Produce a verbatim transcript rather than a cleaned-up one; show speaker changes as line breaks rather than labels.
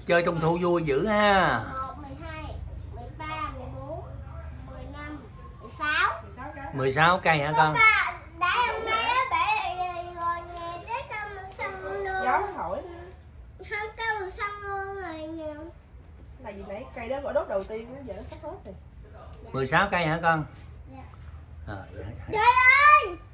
Chơi trung thu vui dữ ha.
một, mười hai, mười ba, mười bốn, mười lăm, mười sáu.
mười sáu cây hả con?
Để hôm nay á, để rồi nè, tới xong mình xong luôn.
Gió thổi.
Không có mình xong luôn rồi nè.
Là gì nãy cây đó gọi đốt đầu tiên nó giờ nó sắp hết rồi.
mười sáu cây hả con?
Dạ.
À,
Trời ơi!